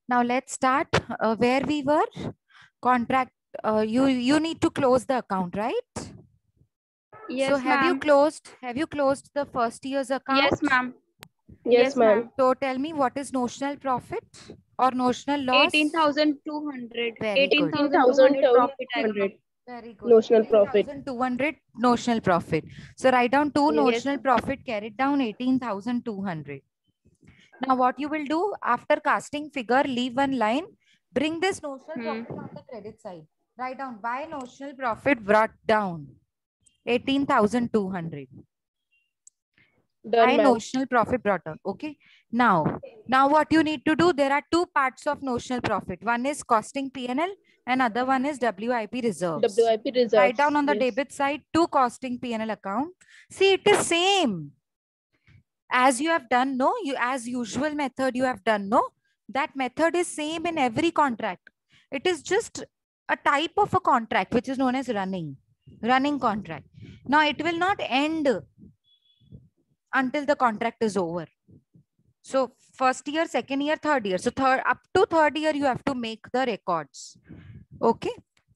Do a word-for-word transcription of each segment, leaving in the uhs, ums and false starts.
Now let's start uh, where we were. Contract, uh, you, you need to close the account, right? Yes, so have you ma'am. closed, have you closed the first year's account? Yes, ma'am. Yes, Yes, ma'am. ma'am. So tell me, what is notional profit or notional loss? eighteen thousand two hundred. Very good. eighteen thousand two hundred profit I got. Very good. Notional profit. eighteen thousand two hundred notional profit. So write down two Yes. notional profit carried down eighteen thousand two hundred. Now what you will do after casting figure, leave one line, bring this notional Hmm. profit on the credit side. Write down by notional profit brought down eighteen thousand two hundred. Done, By ma'am. notional profit brought down. Okay. Now, now what you need to do, there are two parts of notional profit. One is costing P and L and other one is W I P reserves. W I P reserves. Write down on the yes. debit side two costing P and L account. See, it is same as you have done, no? You as usual method you have done, no? That method is same in every contract. It is just a type of a contract which is known as running, running contract. Now it will not end until the contract is over. So first year, second year, third year. So third up to third year, you have to make the records. Okay.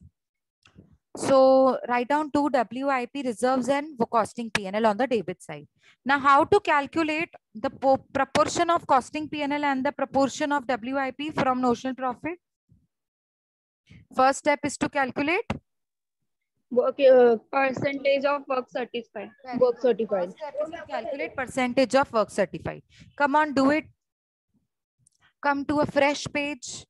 So write down two W I P reserves and costing P and L on the debit side. Now, how to calculate the proportion of costing P and L and the proportion of W I P from notional profit? First step is to calculate Work, uh, Percentage of work certified. work certified. First step is to calculate percentage of work certified. Come on, do it. Come to a fresh page.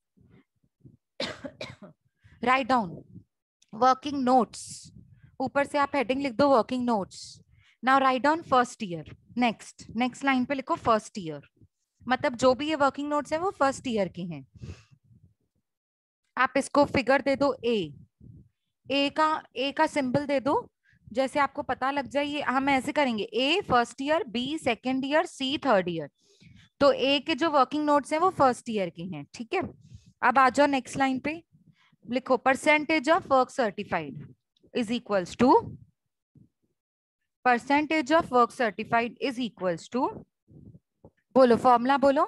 Write down working notes. ऊपर से आप heading लिख दो working notes. Now write down first year. Next, next line पे लिखो first year. मतलब जो भी ये working notes है वो first year के हैं. आप इसको figure दे दो A. A का A का symbol दे दो. जैसे आपको पता लग जाए, ये हम ऐसे करेंगे A first year, B second year, C third year. तो A के जो working notes हैं वो first year के हैं. ठीक है. अब आ जाओ next line पे. लिखो percentage of work certified is equals to percentage of work certified is equals to बोलो formula बोलो.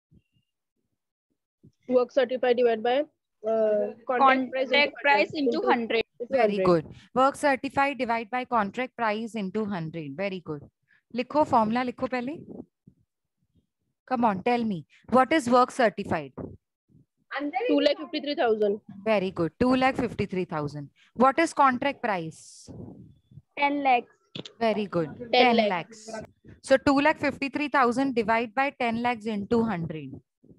Work certified divided by uh, contract, Contract price into one hundred. Very good. Work certified divide by contract price into one hundred. Very good. लिखो formula लिखो पहले. Come on, tell me what is work certified? two lakh fifty-three thousand. Very good. two lakh fifty-three thousand. What is contract price? ten lakhs. Very good. ten ten lakhs. So two lakh fifty-three thousand divide by ten lakhs into one hundred.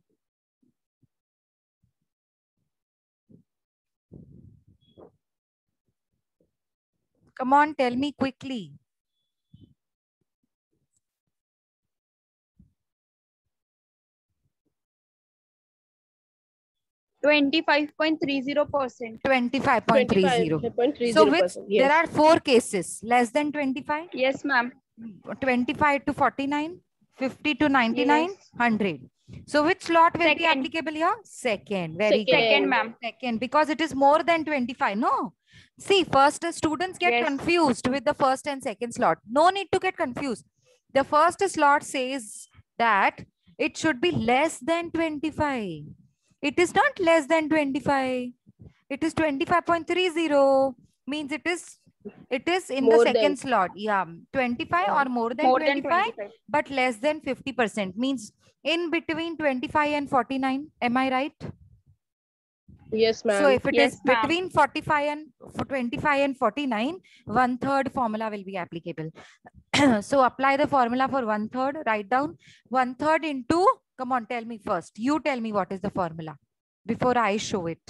Come on, tell me quickly. twenty-five point three zero percent. twenty-five point three zero. So which yes. there are four cases. Less than twenty-five, Yes, ma'am. twenty-five to forty-nine, fifty to ninety-nine, Yes. one hundred. So which slot will be Second. applicable here? Second. Very Second. good. Second, ma'am. Second, because it is more than twenty-five. No. See, first uh, students get Yes. confused with the first and second slot. No need to get confused. The first slot says that it should be less than twenty-five. It is not less than twenty-five. It is twenty-five point three zero. Means it is it is in More the than. second slot. Yeah, twenty-five or more than More than twenty-five, twenty-five. but less than fifty percent. Means in between twenty-five and forty-nine. Am I right? Yes, ma'am. So if it Yes, is ma'am. between forty-five and for twenty-five and forty-nine, one third formula will be applicable. So apply the formula for one third. Write down one third into. Come on, tell me first. You tell me what is the formula before I show it.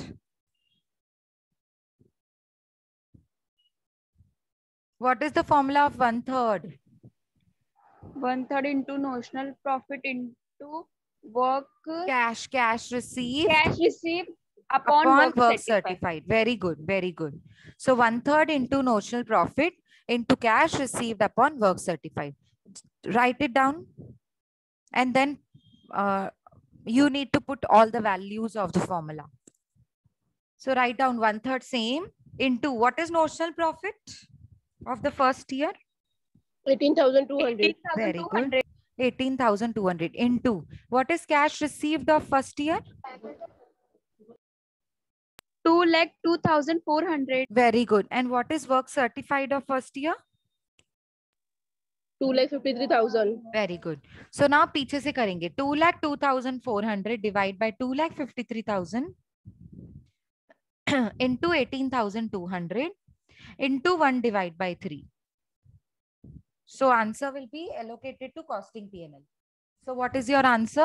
What is the formula of one third? One third into notional profit into work Cash, cash received. cash received upon, upon work, work certified. certified. Very good, very good. So one third into notional profit into cash received upon work certified. Write it down, and then uh, you need to put all the values of the formula. So write down one third same into what is notional profit of the first year? eighteen thousand two hundred. Very good. eighteen thousand two hundred into what is cash received of first year? two lakh two thousand four hundred. Very good. And what is work certified of first year? two lakh fifty-three thousand. Very good. So now पीछे से करेंगे two lakh two thousand four hundred divide by two lakh fifty-three thousand into eighteen thousand two hundred into one divide by three. So answer will be allocated to costing P and L. So what is your answer?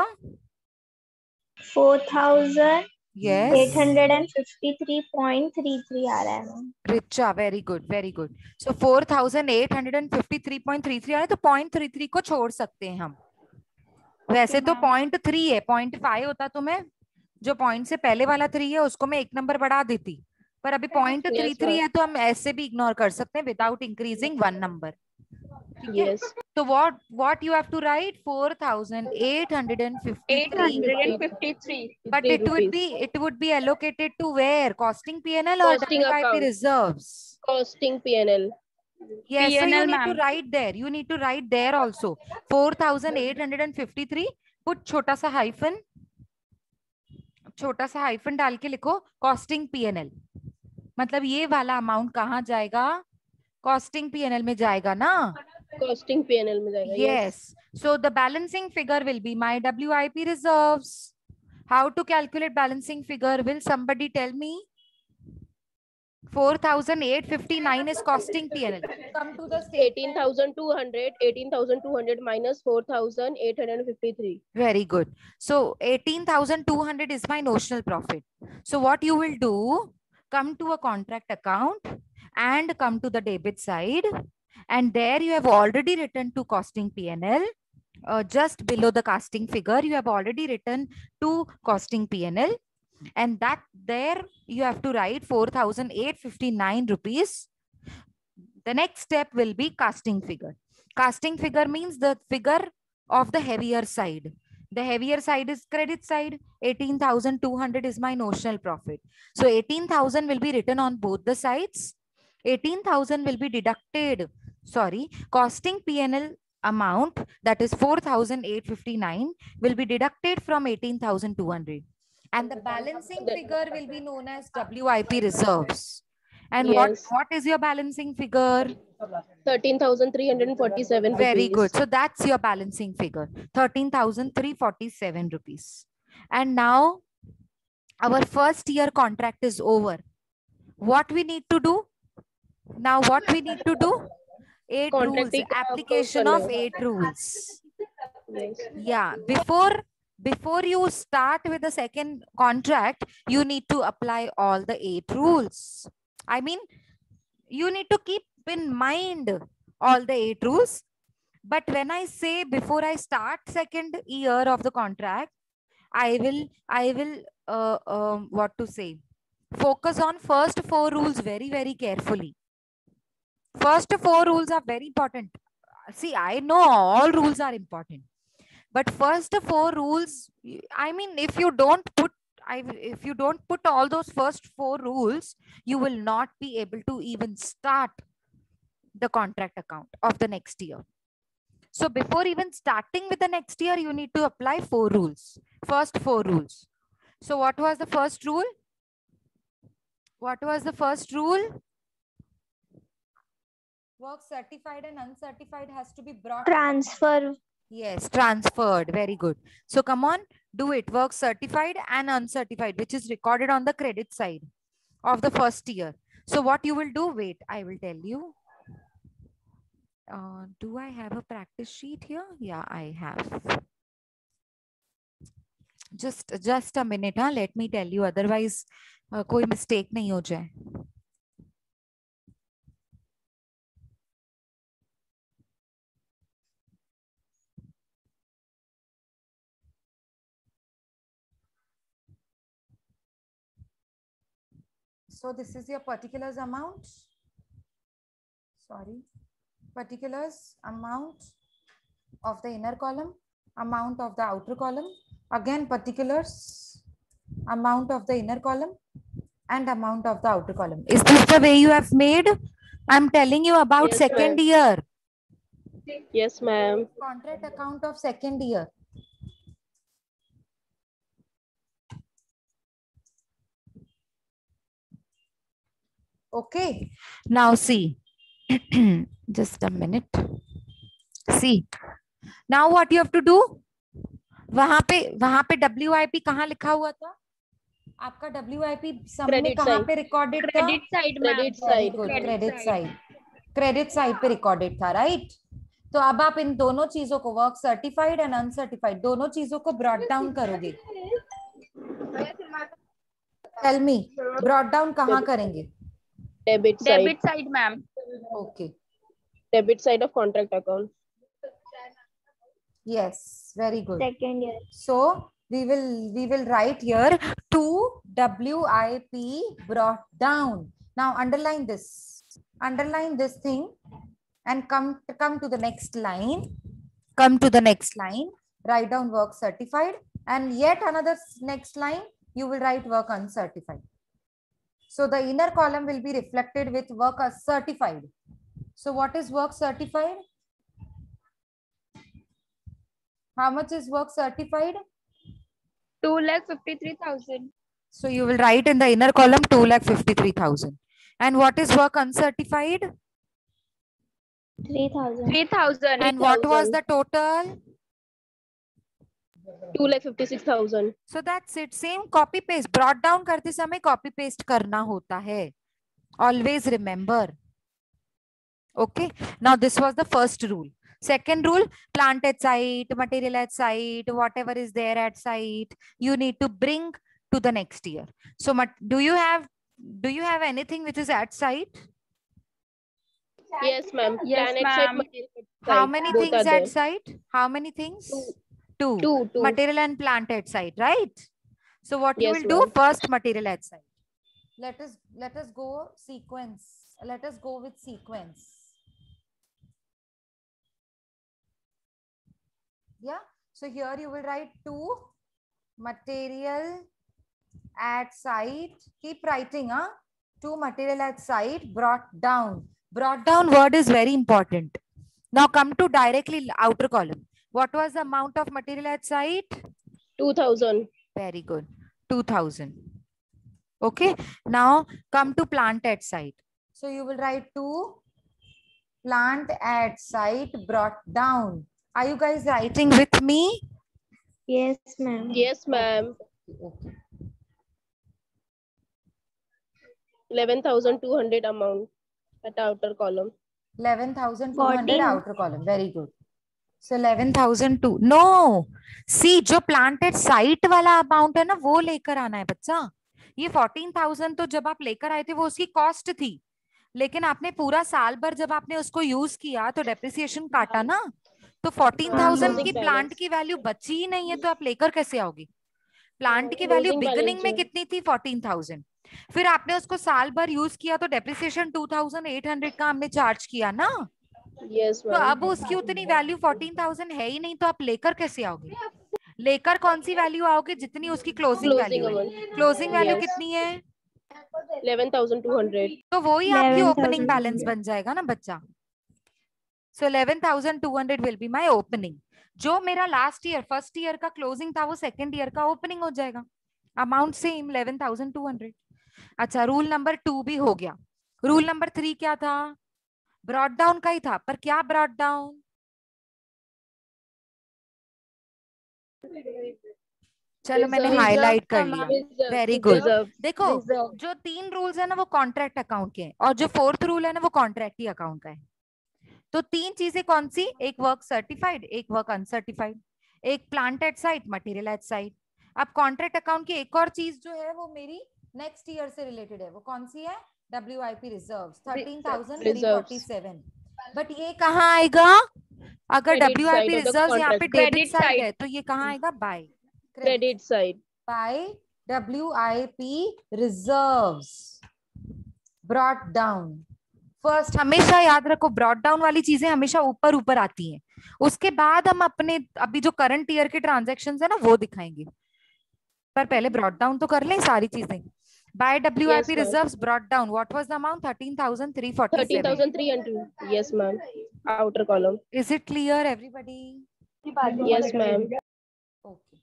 four thousand Yes. eight hundred fifty-three point three three आ रहा है ma'am. Richa, very good, very good. So four thousand eight hundred fifty-three point three three आ रहा है, तो zero point three three को छोड़ सकते हैं हम. वैसे तो zero point three है, zero point five होता तो मैं जो point से पहले वाला three है उसको मैं एक नंबर बढ़ा देती, पर अभी zero point three three है तो हम ऐसे भी इग्नोर कर सकते हैं without increasing one number. Yes. So what what you have to write? four thousand eight hundred fifty-three. eight hundred fifty-three. But it would be it would be allocated to where? Costing P and L or Costing W I P account. reserves? Costing P and L. Yes, so P and you L, need to ma'am. write there. You need to write there also. four thousand eight hundred fifty-three. Put छोटा सा hyphen. छोटा सा hyphen डाल के लिखो costing P and L. मतलब ये वाला amount कहाँ जाएगा? Costing P and L में जाएगा ना? Costing P and L में जाएगा. Yes. So the balancing figure will be my W I P reserves. How to calculate balancing figure? Will somebody tell me? four thousand eight hundred fifty-nine is costing P and L. Come to the statement. eighteen thousand two hundred. eighteen thousand two hundred minus four thousand eight hundred fifty-three. Very good. So eighteen thousand two hundred is my notional profit. So what you will do? Come to a contract account and come to the debit side. And there you have already written to costing P and L. Uh, just below the costing figure, you have already written to costing P and L. And that there you have to write four thousand eight hundred fifty-nine rupees. The next step will be casting figure. Casting figure means the figure of the heavier side. The heavier side is credit side. eighteen thousand two hundred is my notional profit. So eighteen thousand will be written on both the sides. eighteen thousand will be deducted. Sorry, costing P and L amount, that is four thousand eight hundred fifty-nine, will be deducted from eighteen thousand two hundred. And the balancing figure will be known as W I P reserves. And what, Yes. what is your balancing figure? thirteen thousand three hundred forty-seven. Very rupees. good. So that's your balancing figure, thirteen thousand three hundred forty-seven rupees. And now our first year contract is over. What we need to do? Now what we need to do? Eight Contract rules, एक application approve of करना है. eight rules. Yes. Yeah, before before you start with the second contract, you need to apply all the eight rules. I mean, you need to keep in mind all the eight rules. But when I say before I start second year of the contract, I will, I will, uh, um, what to say, focus on first four rules very, very carefully. First four rules are very important. See, I know all rules are important. But first four rules, I mean, if you don't put, I, if you don't put all those first four rules, you will not be able to even start the contract account of the next year. So before even starting with the next year, you need to apply four rules. First four rules. So what was the first rule? What was the first rule? Work certified and uncertified has to be brought. Transfer. Yes, transferred. Very good. So come on, do it. Work certified and uncertified, which is recorded on the credit side of the first year. So what you will do? Wait, I will tell you. Uh, do I have a practice sheet here? Yeah, I have. Just, just a minute. Huh? Let me tell you. Otherwise, uh, कोई mistake नहीं हो जाए. So this is your particulars amount. Sorry. Particulars amount of the inner column, amount of the outer column. Again, particulars, amount of the inner column and amount of the outer column. Is this the way you have made? I'm telling you about Yes, second ma'am. year. Yes, ma'am. Contract account of second year. Okay. Now see. Just a minute. See. Now what you have to do? वहां पे वहां पे W I P कहाँ लिखा हुआ था? आपका W I P सम में Credit कहाँ side. पे रिकॉर्डेड था? Credit side, ma'am. Credit very side. Good, Credit credit side. Side. Credit side पे रिकॉर्डेड था, राइट? तो अब आप इन दोनों चीजों को वर्क सर्टिफाइड एंड अनसर्टिफाइड दोनों चीजों को ब्रॉट डाउन करोगे. टेल मी, ब्रॉट डाउन कहाँ करेंगे? Debit side. Debit side, ma'am. Okay, Debit side of contract account. yes, very good. Second year. So we will we will write here two W I P brought down. Now underline this, underline this thing and come come to the next line. Come to the next line. Write down work certified and yet another s- next line you will write work uncertified. So the inner column will be reflected with work as certified. So what is work certified? How much is work certified? Two lakh fifty-three thousand. So you will write in the inner column two lakh fifty-three thousand. And what is work uncertified? Three thousand. Three thousand. And what was the total? Two lakh fifty-six thousand. So that's it. Same copy paste. Brought down करते समय copy paste करना होता है. Always remember. Okay. Now this was the first rule. Second rule, plant at site, material at site, whatever is there at site, you need to bring to the next year. So mat- do you have do you have anything which is at site? Yes, ma'am. Yes, Planet side, ma'am. material side. How many Both things are at there. site? How many things? Two. Two. Two, two. Material and plant at site, right? So what you Yes, will do ma'am. first, material at site. Let us let us go sequence. Let us go with sequence. Yeah. So here you will write two material at site. Keep writing, huh? Two material at site brought down. Brought down word is very important. Now come to directly outer column. What was the amount of material at site? Two thousand. Very good. two thousand. Okay. Now come to plant at site. So you will write two plant at site brought down. Are you guys writing with me? Yes, ma'am. Yes, ma'am. Okay. Eleven thousand two hundred amount at outer column. eleven thousand two hundred fourteen. outer column. Very good. So eleven thousand two. No. See, जो planted site वाला amount है ना वो लेकर आना है बच्चा. ये fourteen thousand तो जब आप लेकर आए थे वो उसकी cost थी. लेकिन आपने पूरा साल भर जब आपने उसको यूज किया तो डेप्रिसिएशन काटा ना, तो fourteen thousand Closing की balance. प्लांट की वैल्यू बची ही नहीं है तो आप लेकर कैसे आओगे? प्लांट की वैल्यू Closing बिगिनिंग balance में जो- कितनी थी? fourteen thousand. फिर आपने उसको साल भर यूज किया तो depreciation two thousand eight hundred का हमने चार्ज किया ना, Yes, तो ma'am. अब उसकी उतनी वैल्यू fourteen thousand है ही नहीं, तो आप लेकर कैसे आओगे? लेकर कौन सी वैल्यू आओगे? जितनी उसकी क्लोजिंग Closing वैल्यू है. amount. Closing value Yes. कितनी है? Eleven thousand two hundred. तो वही आपकी eleven ओपनिंग thousand बैलेंस बन जाएगा ना बच्चा. So eleven thousand two hundred will be my opening. जो मेरा लास्ट ईयर फर्स्ट ईयर का क्लोजिंग था वो सेकंड ईयर का ओपनिंग हो जाएगा. Amount same eleven thousand two hundred. अच्छा, रूल नंबर टू भी हो गया. रूल नंबर थ्री क्या था? ब्रॉट डाउन का ही था, पर क्या ब्रॉट डाउन? चलो मैंने Reserve. हाईलाइट कर Reserve, लिया. Reserve. Very good. Reserve. देखो Reserve. जो तीन रूल्स है ना वो कॉन्ट्रैक्ट अकाउंट के हैं और जो फोर्थ रूल है ना वो कॉन्ट्रैक्ट ही अकाउंट का है. तो तीन चीजें कौन सी? एक वर्क सर्टिफाइड, एक वर्क अनसर्टिफाइड, एक plant at site, material at site. अब कॉन्ट्रैक्ट अकाउंट की एक और चीज जो है वो मेरी नेक्स्ट ईयर से रिलेटेड है. वो कौन सी है? W I P reserves thirteen thousand three forty seven. But ये कहाँ आएगा? अगर Credit W I side P of the reserves यहाँ पे contract. Debit Credit side side. है तो ये कहाँ आएगा? By. Credit side. by W I P reserves brought down. First हमेशा याद रखो, ब्रॉट डाउन वाली चीजें हमेशा ऊपर ऊपर आती हैं. उसके बाद हम अपने अभी जो करंट ईयर के ट्रांजैक्शंस है ना वो दिखाएंगे, पर पहले ब्रॉट डाउन तो कर लें सारी चीजें. By W I P Yes, ma'am. reserves brought down, what was the amount? thirteen thousand three hundred thirteen forty-seven. thousand three hundred. Yes, ma'am. Outer column. Is it clear, everybody? Yes, ma'am. Okay.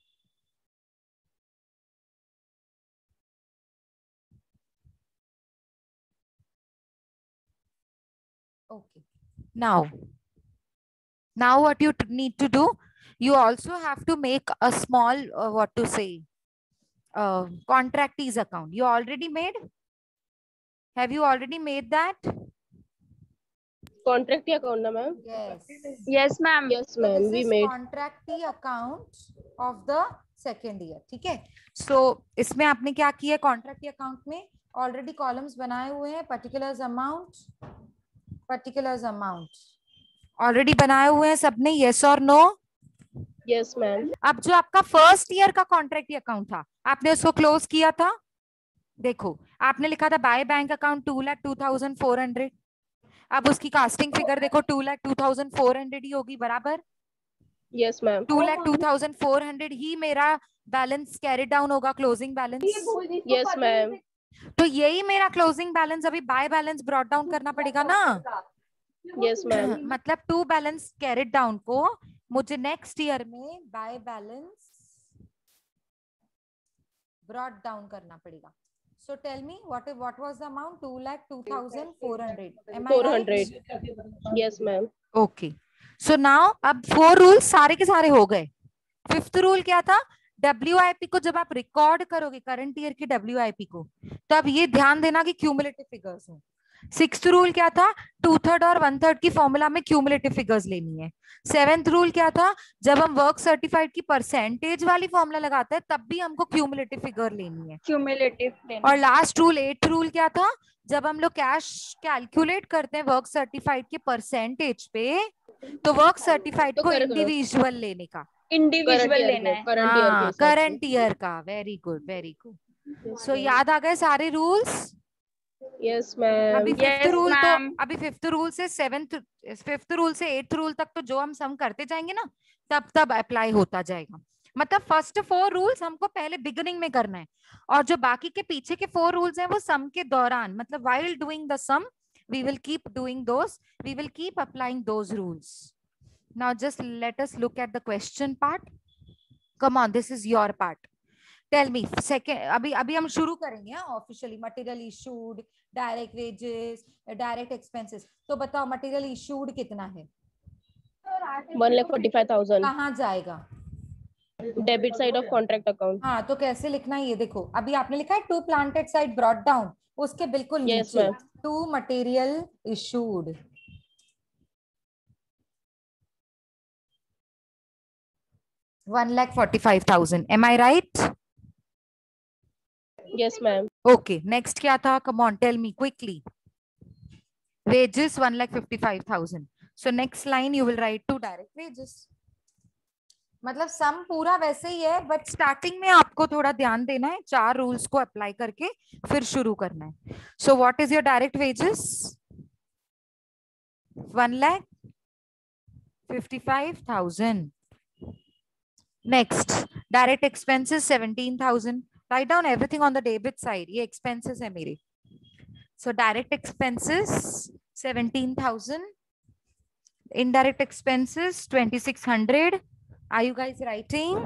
Okay. Now, now what you t- need to do, you also have to make a small, uh, what to say, uh, contractees account. You already made? Have you already made that? Contract account, na ma'am? Yes. Yes, ma'am. Yes, So ma'am. this We is made. contractee account of the second year. ठीक है? So इसमें आपने क्या किया? Contractee account में already columns बनाए हुए हैं. Particulars amount, particulars amount. Already बनाए हुए हैं सबने? Yes or no? Yes, ma'am. अब जो आपका फर्स्ट ईयर का कॉन्ट्रैक्ट अकाउंट था, आपने उसको क्लोज किया था. देखो, आपने लिखा था by bank account two lakh two thousand four hundred. अब उसकी कास्टिंग फिगर देखो, two lakh two thousand four hundred ही होगी, बराबर. Yes, ma'am. Two lakh two thousand four hundred ही मेरा बैलेंस कैरी डाउन होगा, क्लोजिंग बैलेंस. Yes, ma'am. तो यही मेरा क्लोजिंग बैलेंस अभी बाय बैलेंस ब्रॉट डाउन करना पड़ेगा ना. Yes, ma'am. मतलब टू बैलेंस कैरिड डाउन को मुझे नेक्स्ट ईयर में बाय बैलेंस ब्रॉट डाउन करना पड़ेगा. So tell me what what was the amount? two lakh two thousand four hundred. Am I four right? hundred. Yes, ma'am. Okay. So now अब four rules सारे के सारे हो गए. Fifth rule क्या था? W I P को जब आप रिकॉर्ड करोगे करंट ईयर की W I P को, तब ये ध्यान देना कि क्यूमुलेटिव फिगर्स हो. सिक्स्थ रूल क्या था? टू थर्ड और वन थर्ड की फॉर्मूला में क्यूमुलेटिव फिगर्स लेनी है. सेवेंथ रूल क्या था? जब हम वर्क सर्टिफाइड की परसेंटेज वाली फॉर्मूला लगाते हैं तब भी हमको क्यूमुलेटिव फिगर लेनी है. क्यूमुलेटिव. और लास्ट रूल एट रूल क्या था? जब हम लोग कैश कैलकुलेट करते हैं वर्क सर्टिफाइड के परसेंटेज पे, तो वर्क सर्टिफाइड तो को correct करो. इंडिविजुअल लेने का. इंडिविजुअल लेना है. Current year के हिसाब से. करंट ईयर का. Very good, very good. So याद आ गए सारे रूल्स? Yes, ma'am. अभी फिफ्थ Yes, रूल तो ma'am. अभी फिफ्थ रूल से सेवेंथ फिफ्थ रूल से एट्थ रूल तक तो जो हम सम करते जाएंगे ना, तब तब अप्लाई होता जाएगा. मतलब फर्स्ट फोर रूल्स हमको पहले बिगिनिंग में करना है, और जो बाकी के पीछे के फोर रूल्स हैं वो सम के दौरान, मतलब while doing the sum we will keep doing those, we will keep applying those rules. Now just let us look at the question part. Come on, this is your part. Tell me second, अभी अभी हम शुरू करेंगे officially. Material issued, direct wages, direct expenses. तो बताओ material issued कितना है? one lakh forty-five thousand. कहाँ जाएगा? Debit side of contract account. हाँ, तो कैसे लिखना है ये देखो. अभी आपने लिखा है to planted side brought down, उसके बिल्कुल Yes, नीचे ma'am. To material issued. one lakh forty-five thousand. Am I right? Yes, ma'am. Okay. Next क्या था? Come on, tell me quickly. Wages one lakh fifty-five thousand. So next line you will write to direct wages. मतलब सम पूरा वैसे ही है, but starting में आपको थोड़ा ध्यान देना है, चार रूल्स को अप्लाई करके फिर शुरू करना है. So what is your direct wages? one lakh fifty-five thousand. Next, direct expenses seventeen thousand. Write down everything on the debit side. ये expenses है मेरे. So direct expenses seventeen thousand. Indirect expenses twenty-six hundred. Are you guys writing?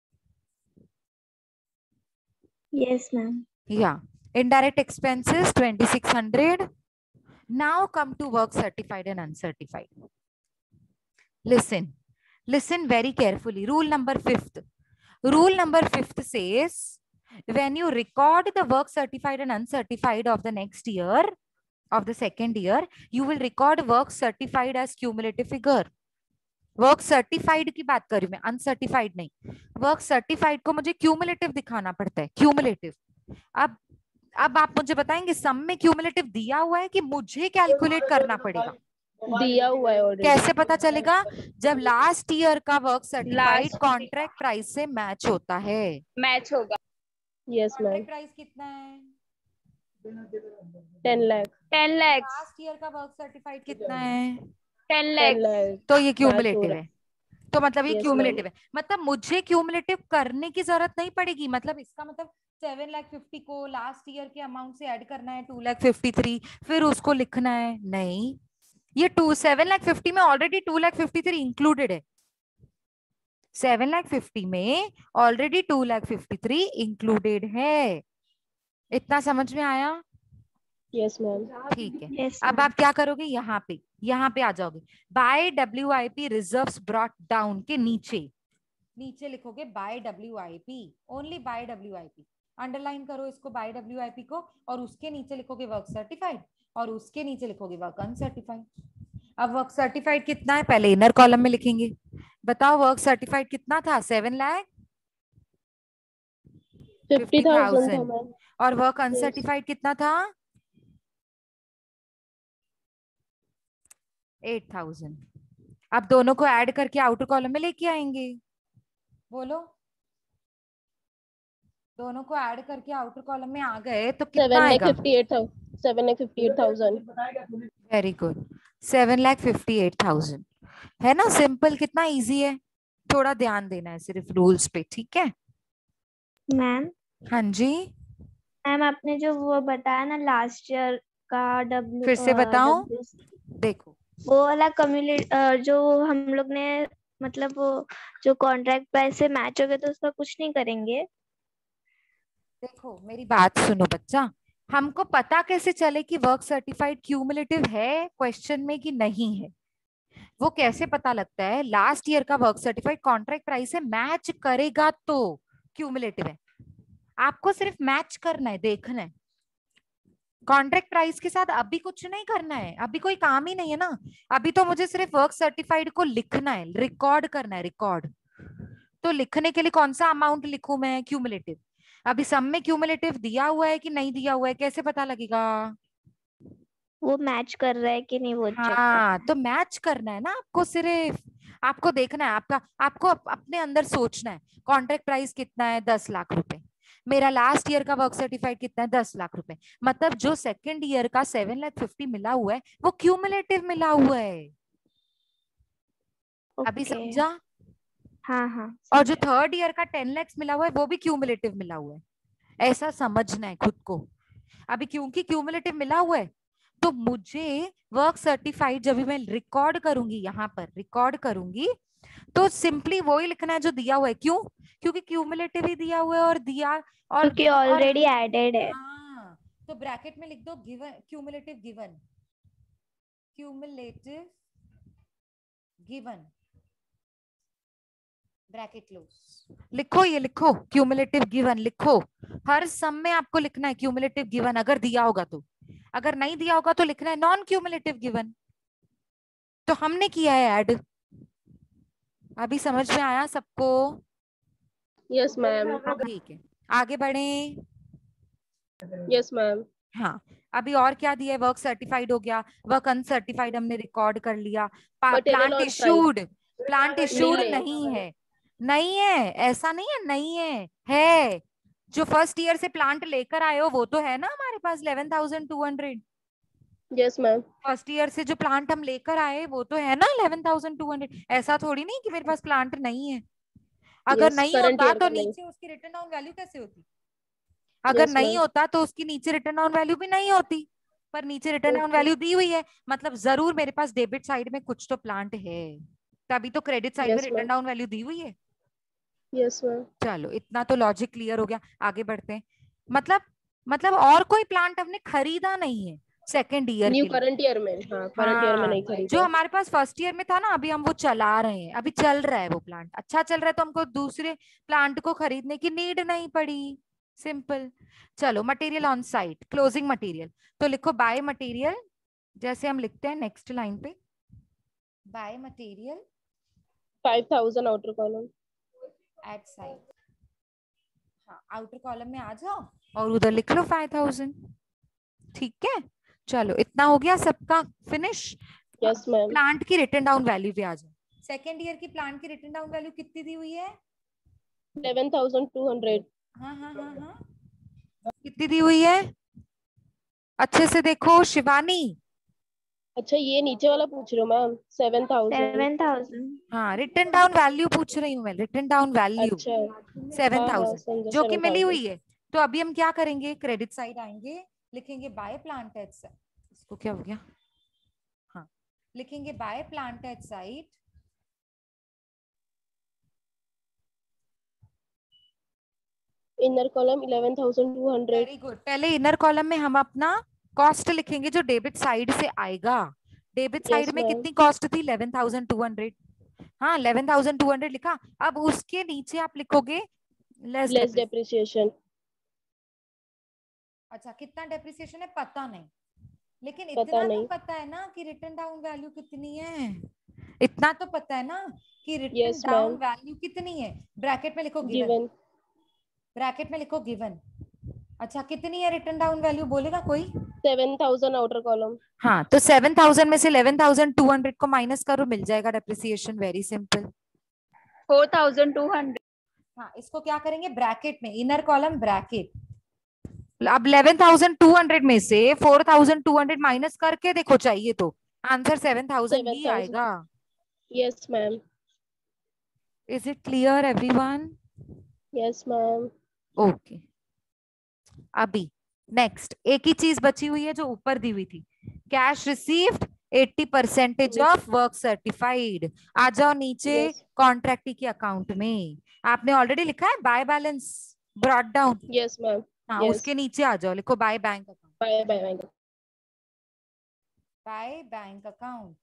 Yes, ma'am. Yeah. Indirect expenses twenty-six hundred. Now come to work certified and uncertified. Listen. Listen very carefully. Rule number fifth. Rule number fifth says, when you record the work certified and uncertified of the next year, of the second year, you will record work certified as cumulative figure. Work certified की बात कर रही हूँ मैं, uncertified नहीं. Work certified को मुझे cumulative दिखाना पड़ता है, क्यूमुलेटिव. अब अब आप मुझे बताएंगे सम में क्यूमुलेटिव दिया हुआ है कि मुझे कैलकुलेट करना पड़ेगा? दिया हुआ है already. कैसे पता चलेगा? जब लास्ट ईयर का work certified Last- contract price से मैच होता है. मैच होगा. Yes, ma'am. कॉन्ट्रैक्ट प्राइस कितना है? ten lakh. ten lakhs. Last year का वर्क सर्टिफाइड कितना है? ten ten lakhs. lakh. तो ये हो क्यूमुलेटिव रहा है. तो मतलब ये Yes, क्यूमुलेटिव है, मतलब मुझे क्यूमुलेटिव करने की जरूरत नहीं पड़ेगी। मतलब इसका मतलब सेवन लाख फिफ्टी को लास्ट ईयर के अमाउंट से ऐड करना है टू लाख फिफ्टी थ्री, फिर उसको लिखना है, नहीं। ये टू सेवन लाख फिफ्टी में already two lakh fifty three included है। सेवन लाख फिफ्टी में already two lakh fifty three included है। इतना समझ में आया? Yes, ma'am. ठीक है। Yes, अब ma'am. आप क्या करोगे, यहाँ पे यहाँ पे आ जाओगे, by W I P reserves brought down के नीचे नीचे लिखोगे by W I P, only by W I P. Underline करो इसको, बाय डब्ल्यू आई पी को, और उसके नीचे लिखोगे वर्क सर्टिफाइड, और उसके नीचे लिखोगे वर्क अनसर्टिफाइड। अब वर्क सर्टिफाइड कितना है पहले इनर कॉलम में लिखेंगे। बताओ वर्क सर्टिफाइड कितना था? सेवन लाख Fifty thousand था थाउजेंड। ma'am. और वर्क Yes. अनसर्टिफाइड कितना था? Eight thousand. अब दोनों को ऐड करके आउटर कॉलम में लेके आएंगे। बोलो, दोनों को ऐड करके आउटर कॉलम में आ गए तो कितना Seven lakh आएगा? fifty-eight thousand. Seven lakh fifty-eight thousand. Very good, seven lakh fifty eight thousand. है ना सिंपल, कितना इजी है। थोड़ा ध्यान देना है सिर्फ रूल्स पे, ठीक है? मैम हाँ जी, मैम आपने जो वो बताया ना लास्ट ईयर का डब्ल्यू फिर से बताओ। देखो वो वाला कम्युलेट जो हम लोग ने मतलब वो जो कॉन्ट्रैक्ट प्राइस से मैच हो गया तो उसका कुछ नहीं करेंगे? देखो मेरी बात सुनो बच्चा, हमको पता कैसे चले कि वर्क सर्टिफाइड क्यूमुलेटिव है क्वेश्चन में कि नहीं है? वो कैसे पता लगता है? लास्ट ईयर का वर्क सर्टिफाइड कॉन्ट्रैक्ट प्राइस से मैच करेगा तो क्यूमुलेटिव है। आपको सिर्फ मैच करना है, देखना है। कॉन्ट्रैक्ट प्राइस के साथ अभी कुछ नहीं करना है, अभी कोई काम ही नहीं है ना। अभी तो मुझे सिर्फ वर्क सर्टिफाइड को लिखना है, रिकॉर्ड करना है, रिकॉर्ड। तो लिखने के लिए कौन सा अमाउंट लिखूं मैं? क्यूमुलेटिव। अभी सम में क्यूमुलेटिव दिया हुआ है कि नहीं दिया हुआ है, कैसे पता लगेगा? वो मैच कर रहा है कि नहीं वो चेक हाँ, करना तो मैच करना है ना आपको। सिर्फ आपको देखना है, आपका आपको अप, अपने अंदर सोचना है कॉन्ट्रैक्ट प्राइस कितना है? दस लाख रुपए। मेरा लास्ट ईयर का वर्क सर्टिफाइड कितना है? दस लाख रुपए। मतलब जो सेकंड ईयर का सेवन लाख फिफ्टी मिला हुआ है वो क्यूमुलेटिव मिला हुआ है। अभी ओके समझा? हाँ हाँ और जो समझा। थर्ड ईयर का टेन लैक्स मिला हुआ है वो भी क्यूमुलेटिव मिला हुआ है। ऐसा समझना है खुद को। अभी क्योंकि क्यूमुलेटिव मिला हुआ है तो मुझे वर्क सर्टिफाइड जब भी मैं रिकॉर्ड करूंगी, यहाँ पर रिकॉर्ड करूंगी, तो सिंपली वो ही लिखना है जो दिया हुआ है। क्यों? क्योंकि क्यूमुलेटिव ही दिया हुआ है और दिया और क्योंकि और ऑलरेडी एडेड है। हाँ, तो ब्रैकेट में लिख दो given, cumulative given, cumulative given, bracket close. लिखो, ये लिखो क्यूमुलेटिव गिवन लिखो। हर सम में आपको लिखना है क्यूमुलेटिव गिवन अगर दिया होगा तो। अगर नहीं दिया होगा तो लिखना है नॉन क्यूमुलेटिव गिवन। तो हमने किया है ऐड। अभी समझ में आया सबको? Yes, ma'am. ठीक है, आगे बढ़े। Yes, ma'am. हाँ, अभी और क्या दिया है? वर्क सर्टिफाइड हो गया, वर्क अनसर्टिफाइड हमने रिकॉर्ड कर लिया। Material plant on site. Issued, plant issued नहीं है। नहीं है, नहीं है, ऐसा नहीं है, नहीं है, है। जो फर्स्ट ईयर से प्लांट लेकर आए हो वो तो है ना हमारे पास eleven thousand two hundred. Yes, ma'am. First year से जो प्लांट हम लेकर आए वो तो है ना इलेवन थाउजेंड टू हंड्रेड। ऐसा थोड़ी नहीं कि मेरे पास प्लांट नहीं है। अगर Yes, नहीं current होता year तो का नहीं. नीचे उसकी रिटर्न डाउन वैल्यू कैसे होती? अगर Yes, नहीं ma'am. होता तो उसकी नीचे रिटर्न डाउन वैल्यू भी नहीं होती। पर नीचे रिटर्न डाउन Okay. वैल्यू दी हुई है, मतलब जरूर मेरे पास डेबिट साइड में कुछ तो प्लांट है, तभी तो क्रेडिट साइड में Yes, written ma'am. Down value दी हुई है। Yes, ma'am. चलो इतना तो लॉजिक क्लियर हो गया, आगे बढ़ते हैं। मतलब मतलब और कोई प्लांट हमने खरीदा नहीं है सेकेंड ईयर New के लिए। current year में, हाँ current year में हाँ, नहीं जो खरीदा. हमारे पास फर्स्ट ईयर में था ना, अभी हम वो चला रहे हैं, अभी चल रहा है वो प्लांट, अच्छा चल रहा है, तो हमको दूसरे प्लांट को खरीदने की नीड नहीं पड़ी। सिंपल। चलो material on site, closing material, तो लिखो बाय मटेरियल, जैसे हम लिखते हैं नेक्स्ट लाइन पे, by material Five thousand outer column. At site. हाँ, आउटर कॉलम में आ जाओ और उधर लिख लो फाइव थाउजेंड। ठीक है, चलो इतना हो गया सबका फिनिश। Yes, ma'am. प्लांट की रिटर्न डाउन वैल्यू पे आ जाओ। सेकेंड ईयर की प्लांट की रिटर्न डाउन वैल्यू कितनी दी हुई है? Eleven thousand two hundred. हाँ हाँ हाँ हाँ, कितनी दी हुई है? अच्छे से देखो शिवानी, अच्छा ये नीचे वाला पूछ रहे हो ma'am, seven thousand. Seven thousand हाँ, रिटन डाउन वैल्यू पूछ रही हूँ मैं, रिटन डाउन वैल्यू अच्छा सेवन हाँ हाँ थाउजेंड समझा, जो कि सेवन मिली थाउजेंड हुई है। तो अभी हम क्या करेंगे, क्रेडिट साइड आएंगे, लिखेंगे बाय प्लांट एट, इसको क्या हो गया, हाँ लिखेंगे by plant at site inner column eleven thousand two hundred. Very good. पहले इनर कॉलम में हम अपना कॉस्ट लिखेंगे जो डेबिट साइड से आएगा। डेबिट साइड यस में मैम। कितनी कॉस्ट थी, इलेवन थाउजेंड टू हंड्रेड। हाँ, इलेवन थाउजेंड टू हंड्रेड लिखा। अब उसके नीचे आप लिखोगे लेस लेस डेप्रिसिएशन। अच्छा, कितना डेप्रिसिएशन है पता नहीं, लेकिन पता इतना तो नहीं। पता है ना कि रिटर्न डाउन वैल्यू कितनी है। इतना तो पता है ना कि written yes down ma'am. Value कितनी है। ब्रैकेट में लिखो गिवन, गिवन। ब्रैकेट में लिखो गिवन। अच्छा, कितनी है रिटर्न डाउन वैल्यू, बोलेगा कोई? Seven thousand outer column. हाँ, तो सेवन थाउजेंड में से इलेवन थाउजेंड टू हंड्रेड को माइनस करो, मिल जाएगा depreciation. Very simple. Four thousand two hundred. हाँ, इसको क्या करेंगे, ब्रैकेट में, इनर कॉलम ब्रैकेट। अब इलेवन थाउजेंड टू हंड्रेड में से four thousand two hundred minus करके देखो, चाहिए तो आंसर सेवन थाउजेंड सेवन ही थाउजेंड आएगा। Yes ma'am. Is it clear everyone? Yes ma'am. Okay, अभी नेक्स्ट एक ही चीज बची हुई है जो ऊपर दी हुई थी, cash received eighty percentage of work certified. आ जाओ नीचे, यस कॉन्ट्रैक्टी के अकाउंट में आपने ऑलरेडी लिखा है by balance brought down. Yes ma'am. हाँ, यस उसके नीचे आ जाओ, लिखो by bank account, by by by. By bank account.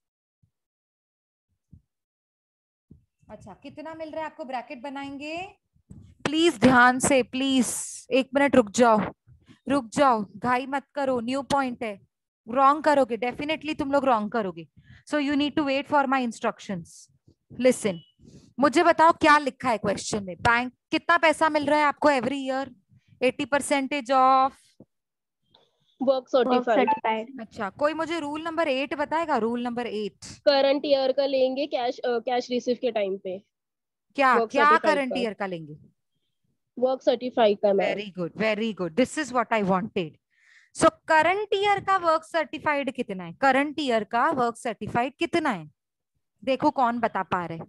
अच्छा, कितना मिल रहा है आपको, ब्रैकेट बनाएंगे। प्लीज ध्यान से, प्लीज एक मिनट रुक जाओ, रुक जाओ, घाई मत करो, न्यू पॉइंट है। रॉन्ग करोगे, डेफिनेटली तुम लोग रॉन्ग करोगे, so you need to wait for my instructions. Listen, मुझे बताओ क्या लिखा है क्वेश्चन में। बैंक कितना पैसा मिल रहा है आपको every year, eighty percentage of work work certified. Certified. अच्छा, कोई मुझे रूल नंबर एट बताएगा, rule number eight. Current year का लेंगे कैश, कैश रिसीव के टाइम पे। क्या वर्क क्या सर्टिफाइड करंट का। ईयर का लेंगे? वर्क सर्टिफाइड का ma'am. Very good, very good, this is what I wanted. So current year का वर्क सर्टिफाइड कितना है, करंट ईयर का वर्क सर्टिफाइड कितना है, देखो कौन बता पा रहे।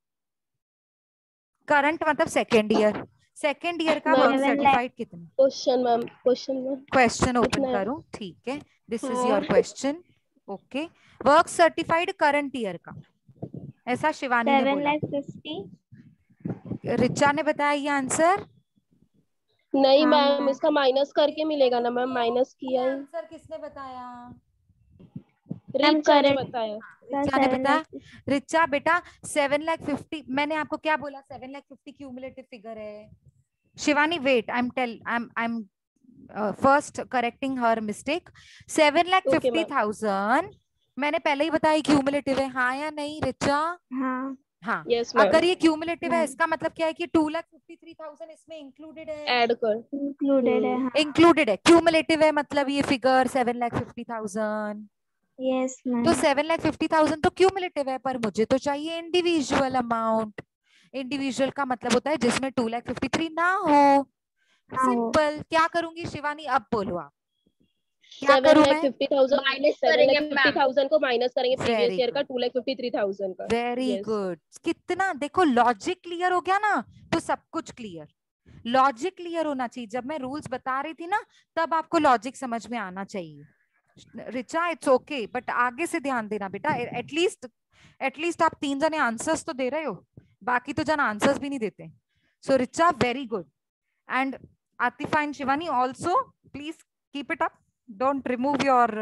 करंट मतलब सेकेंड ईयर, सेकेंड ईयर का वर्क Seven lakh। सर्टिफाइड कितना? क्वेश्चन मैम, क्वेश्चन में क्वेश्चन ओपन कितना है? करूं, ठीक है, दिस इज हाँ your question. Okay, work certified current year का, ऐसा शिवानी ने सेवन बोला। लैख फिफ्टी। रिचा ने बताया ये आंसर। नहीं हाँ मैम, मैम। इसका माइनस करके मिलेगा ना मैम, माइनस किया ये ही। आंसर किसने बताया? मैम रिचा ने करंट बताया। रिचा ने सेवन बताया। लैख। रिचा बेटा, सेवन लाख फिफ्टी, मैंने आपको क्या बोला, seven lakh fifty cumulative figure है। Shivani wait, I am tell I am I am first correcting her mistake. Seven lakh okay fifty ma'am. Thousand मैंने पहले ही बताया क्यूमुलेटिव है, हाँ या नहीं रिचा? हाँ हाँ, यस मैम। अगर ये क्यूमुलेटिव है मैम इसका मतलब क्या है कि two lakh fifty three thousand इसमें इंक्लूडेड है। ऐड कर। इंक्लूडेड है। हम्म। हाँ इंक्लूडेड है, क्यूमुलेटिव है मतलब ये figure seven lakh fifty thousand. Yes तो ma'am. Seven lakh fifty thousand तो क्यूमुलेटिव है, पर मुझे तो चाहिए इंडिविजुअल अमाउंट। इंडिविजुअल का मतलब होता है जिसमें टू लाख फिफ्टी थ्री ना हो। हाँ वो सिंपल, क्या करूंगी शिवानी, अब बोलो आप क्या सेवन करूं लैख मैं? फिफ्टी थाउजेंड माइनस सेवन करेंगे लैख फिफ्टी मैम। थाउजेंड को माइनस करेंगे प्रीवियस वेरी ईयर का good, two lakh fifty three thousand का। Very yes. गुड। कितना देखो, लॉजिक क्लियर हो गया ना, तो सब कुछ क्लियर। लॉजिक क्लियर होना चाहिए, जब मैं रूल्स बता रही थी ना तब आपको लॉजिक समझ में आना चाहिए। रिचा इट्स ओके, बट आगे से ध्यान देना बेटा, एटलीस्ट एटलीस्ट आप तीन जने आंसर्स तो दे रहे हो, बाकी तो जन आंसर्स भी नहीं देते। So Richa very good, and Atifa and Shivani also, please keep it up, don't remove your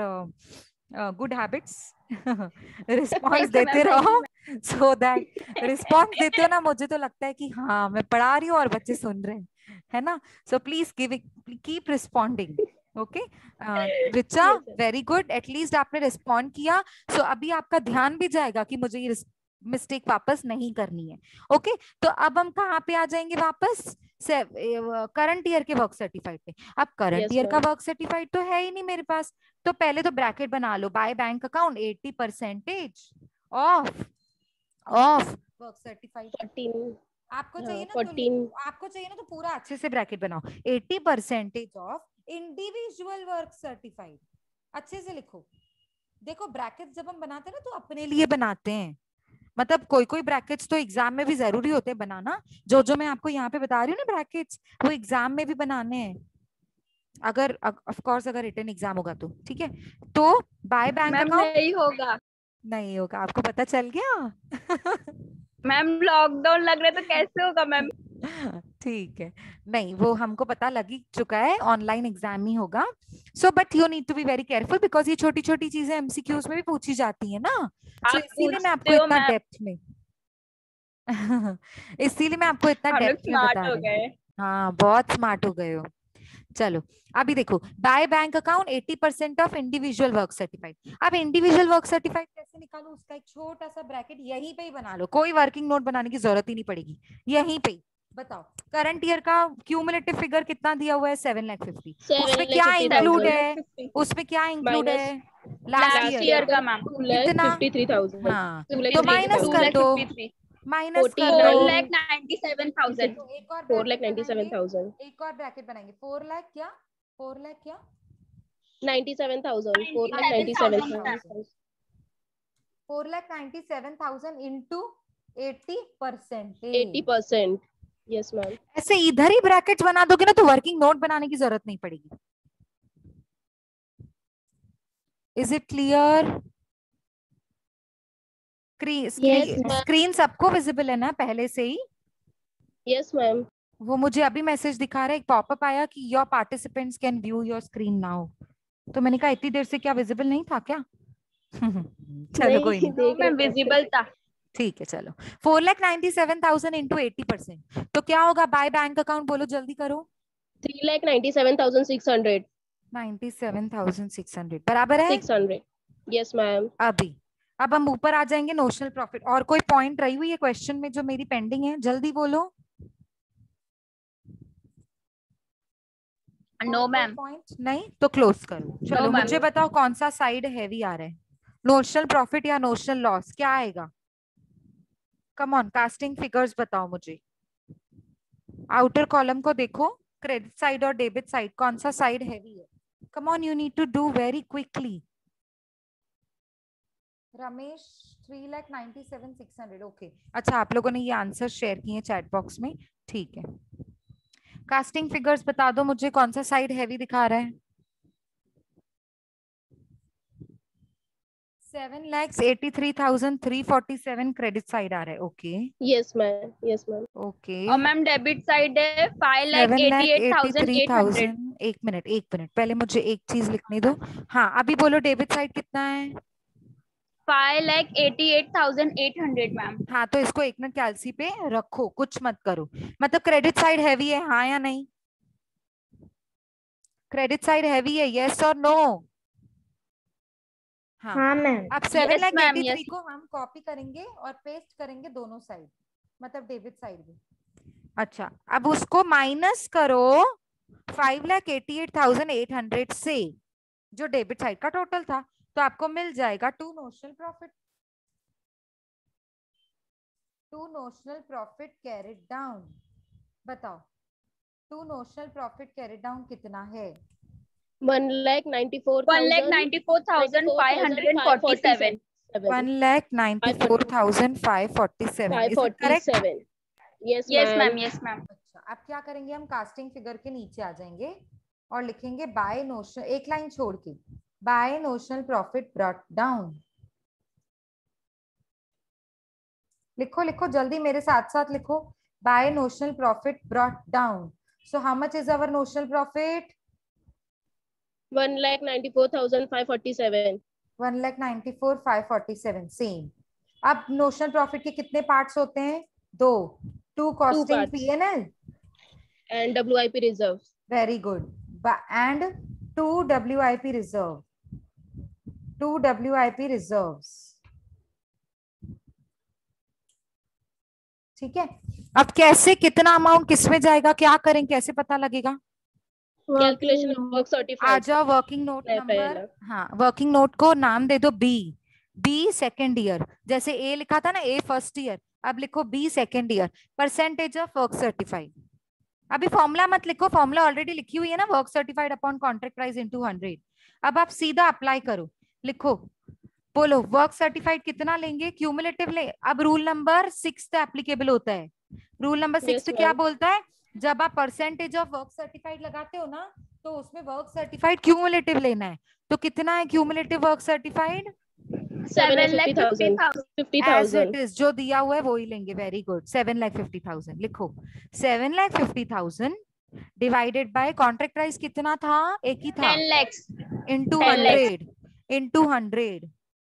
good habits. Response thank you देते मैम, थैंक रहो, यू सो दैट रिस्पॉन्स देते हो ना, मुझे तो लगता है कि हाँ मैं पढ़ा रही हूँ और बच्चे सुन रहे हैं, है ना? So please give keep responding. Okay Richa, yes sir. Very good, at least आपने रिस्पॉन्ड किया। सो so, अभी आपका ध्यान भी जाएगा कि मुझे ये मिस्टेक वापस नहीं करनी है। Okay okay? तो अब हम कहाँ पे आ जाएंगे वापस, करंट ईयर के वर्क सर्टिफाइड पे। अब करंट यस ईयर का मैम। वर्क सर्टिफाइड तो है ही नहीं मेरे पास, तो पहले तो ब्रैकेट बना लो, by bank account eighty percentage of of work certified. Fourteen. आपको चाहिए हाँ ना तो फोर्टीन। आपको चाहिए ना तो पूरा अच्छे से ब्रैकेट बनाओ, eighty percentage of individual work certified, अच्छे से लिखो। देखो ब्रैकेट्स जब हम बनाते हैं ना तो अपने लिए बनाते हैं, मतलब कोई कोई ब्रैकेट्स तो एग्जाम में भी जरूरी होते हैं बनाना। जो जो मैं आपको यहाँ पे बता रही हूँ ना ब्रैकेट्स, वो एग्जाम में भी बनाने हैं, अगर ऑफ कोर्स अगर रिटन एग्जाम होगा तो। ठीक है, तो बाय बैंक मैम अकाउंट नहीं होगा, नहीं होगा, आपको पता चल गया। मैम लॉकडाउन लग रहा है तो कैसे होगा मैम? ठीक है, नहीं वो हमको पता लग ही चुका है, ऑनलाइन एग्जाम ही होगा। So but you need to be very careful because ये छोटी छोटी चीजें एमसीक्यूज में भी पूछी जाती है ना, सो आप इसीलिए मैं आपको पूछते हो इतना मैम, डेप्थ में इसीलिए मैं आपको इतना हम लोग डेप्थ में स्मार्ट बता हो रही गए। हूँ। हाँ बहुत स्मार्ट हो गए हो। चलो अभी देखो, by bank account eighty percent of individual work certified. अब इंडिविजुअल वर्क सर्टिफाइड कैसे निकालो, उसका एक छोटा सा ब्रैकेट यहीं पे ही बना लो, कोई वर्किंग नोट बनाने की जरूरत ही नहीं पड़ेगी, यहीं पे ही बताओ। करंट ईयर का क्यूमुलेटिव फिगर कितना दिया हुआ है, सेवन लाख फिफ्टी। उसमें क्या इंक्लूड है, उसमें क्या इंक्लूड माइनस है, लास्ट लास्ट ईयर ईयर का का मैम टू लैख कितना। फिफ्टी थ्री थाउजेंड हाँ टू लैख तो फिफ्टी थ्री माइनस टू कर थाउजेंड लैख दो, फिफ्टी थ्री माइनस कर फोर दो। लैख नाइन्टी सेवन थाउजेंड तो एक और four lakh bracket ninety seven बनाएंगे, थाउजेंड एक और ब्रैकेट बनाएंगे, फोर लाख क्या, फोर लाख क्या, ninety seven thousand four lakh ninety ninety seven seven thousand ma'am. Thousand four lakh ninety seven thousand into eighty percent. Eighty percent yes ma'am. ऐसे इधर ही ब्रैकेट बना दोगे ना तो वर्किंग नोट बनाने की जरूरत नहीं पड़ेगी। Is it clear? स्क्रीन सबको विजिबल है ना पहले से ही? Yes ma'am. वो मुझे अभी मैसेज दिखा रहा है, एक पॉपअप आया कि your participants can view your screen now, तो मैंने कहा इतनी देर से क्या विजिबल नहीं था क्या? चलो कोई नहीं, नो मैम विजिबल था। ठीक है चलो। Four lakh ninety seven thousand into eighty percent तो क्या होगा, बाय बैंक अकाउंट बोलो जल्दी करो। Three lakh ninety seven thousand six hundred ninety seven thousand six hundred बराबर है सिक्स हंड्रेड यस मैम। अभी। अब हम ऊपर आ जाएंगे नोशनल प्रॉफिट। और कोई पॉइंट रही हुई है क्वेश्चन में जो मेरी पेंडिंग है, जल्दी बोलो। No ma'am. पॉइंट नहीं तो क्लोज करो। चलो मैम। मुझे बताओ कौन सा साइड हैवी आ रहा है, नोशनल प्रॉफिट या नोशनल लॉस, क्या आएगा? कम ऑन कास्टिंग फिगर्स बताओ मुझे। आउटर कॉलम को देखो, क्रेडिट साइड और डेबिट साइड कौन सा साइड हैवी है? Come on you need to do very quickly. Ramesh three lakh ninety seven six hundred okay. अच्छा आप लोगों ने ये आंसर शेयर किए चैट बॉक्स में, ठीक है। कास्टिंग फिगर्स बता दो मुझे, कौन सा साइड हैवी दिखा रहा है? Seven lakhs eighty three thousand three forty seven credit side आ रहा है, okay yes ma'am yes ma'am. Okay. और मैम डेबिट साइड है five lakh seven eighty lakh eight eighty thousand three eight hundred. Thousand एक मिनट एक मिनट पहले मुझे एक चीज लिखने दो। हाँ अभी बोलो डेबिट साइड कितना है? Five lakh eighty eight thousand eight hundred ma'am. हाँ तो इसको एक मिनट कैलसी पे रखो, कुछ मत करो। मतलब क्रेडिट साइड हैवी है, हाँ या नहीं? क्रेडिट साइड हैवी है, यस और नो? हाँ हाँ मैम। अब seven yes lakh ma'am eighty three yes. को हम कॉपी करेंगे और पेस्ट करेंगे दोनों साइड, मतलब डेबिट साइड भी। अच्छा अब उसको माइनस करो five lakh eighty eight thousand eight hundred से जो डेबिट साइड का टोटल था, तो आपको मिल जाएगा to notional profit. To notional profit carried down, बताओ to notional profit carried down कितना है? One lakh ninety four one lakh ninety four thousand five hundred forty seven. One lakh ninety four thousand five forty seven, five is it forty correct? Seven yes yes ma'am ma'am. Yes ma'am. अच्छा अब क्या करेंगे, हम casting figure के नीचे आ जाएंगे और लिखेंगे बाय नोशनल, एक लाइन छोड़ के, by notional profit brought down. लिखो लिखो जल्दी मेरे साथ साथ लिखो, by notional profit brought down. So how much is our notional profit? One lakh ninety four thousand five forty seven one lakh ninety four five forty seven same. अब notional profit के कितने पार्ट्स होते हैं? दो, two costing parts. P N L and W I P reserves. very good, and two W I P reserve, two W I P reserves, ठीक है। अब कैसे कितना अमाउंट किसमें जाएगा, क्या करें, कैसे पता लगेगा? Calculation of work आ certified. जाओ वर्किंग नोट नहीं, नंबर, पहला। हाँ वर्किंग नोट को नाम दे दो बी, बी सेकेंड ईयर, जैसे ए लिखा था ना ए फर्स्ट ईयर, अब लिखो B second year, percentage of work certified. अभी फॉर्मूला मत लिखो, फॉर्मूला ऑलरेडी लिखी हुई है ना, work certified upon contract price into hundred. अब आप सीधा अप्लाई करो, लिखो, बोलो वर्क सर्टिफाइड कितना लेंगे, क्यूमुलेटिव ले। अब रूल नंबर सिक्स एप्लीकेबल होता है। रूल नंबर सिक्स Yes, क्या ma'am. बोलता है, जब आप परसेंटेज ऑफ वर्क सर्टिफाइड लगाते हो ना, तो उसमें वर्क सर्टिफाइड क्यूमुलेटिव लेना है। तो कितना है cumulative work certified, Seven seven lakh lakh fifty fifty thousand. thousand. Fifty as it thousand. Is, जो दिया हुआ है वो ही लेंगे। Very good, seven lakh fifty thousand लिखो। Seven lakh fifty thousand divided by contract price कितना था, एक ही था, ten lakhs. Into ten lakhs. Hundred, into hundred.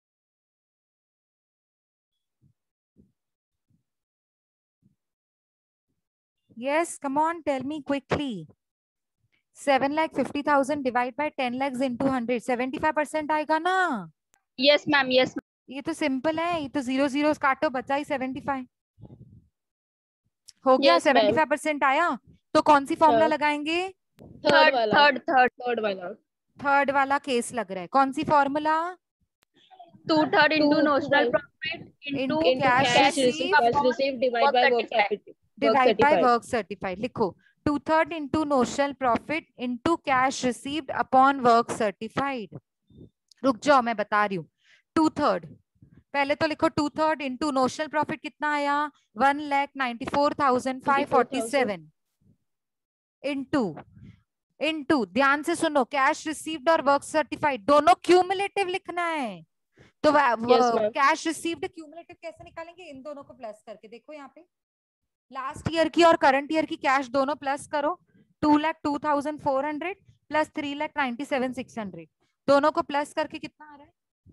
Yes, come on, tell me quickly. seven lakh fifty thousand divide by ten lakhs into one hundred, seventy-five percent आएगा ना? Yes, ma'am. Yes. ma'am. ये तो simple है, ये तो zero zero काटो, बचा ही पचहत्तर। हो गया, Yes, ma'am. पचहत्तर परसेंट आया। तो कौन सी फॉर्मूला हाँ। लगाएंगे, Third Third, वाला. third, third. Third वाला. थर्ड वाला केस लग रहा है। कौन सी formula, Two third into Two notional twelve. profit into Into Into cash cash received received. Cash upon received divide work by work certified. capital. Work divide by certified. Work certified. लिखो, two third into notional profit into cash received upon work certified. रुक जाओ, मैं बता रही हूँ। To third पहले तो लिखो, two third into notional profit कितना आया, one lakh ninety four thousand five forty seven into into ध्यान से सुनो, कैश रिसीव्ड और वर्क सर्टिफाइड दोनों क्यूमुलेटिव लिखना है। तो Yes, ma'am. Cash received cumulative कैसे निकालेंगे, इन दोनों को प्लस करके। देखो यहाँ पे लास्ट ईयर की और करंट ईयर की कैश दोनों प्लस करो, two lakh two thousand four hundred plus three lakh ninety seven six hundred, दोनों को प्लस करके कितना आ रहा है,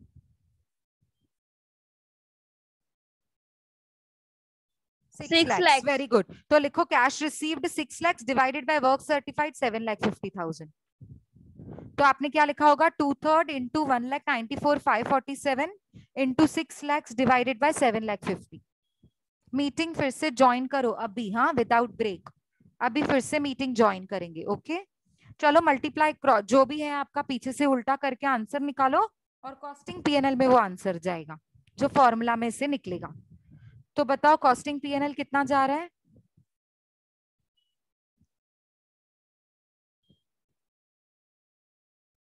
Six lakhs. lakhs. Very good. तो लिखो cash received six lakhs divided by work certified seven lakh fifty thousand. तो आपने क्या लिखा होगा, two third into one lakh ninety four five forty seven into six lakhs divided by seven lakh fifty. Meeting फिर से join करो अभी, हाँ, विदाउट ब्रेक। अभी फिर से मीटिंग ज्वाइन करेंगे, ओके। चलो मल्टीप्लाई जो भी है आपका पीछे से उल्टा करके आंसर निकालो, और कॉस्टिंग पीएनएल में वो आंसर जाएगा जो फॉर्मूला में से निकलेगा। तो बताओ कॉस्टिंग पीएनएल कितना जा रहा है,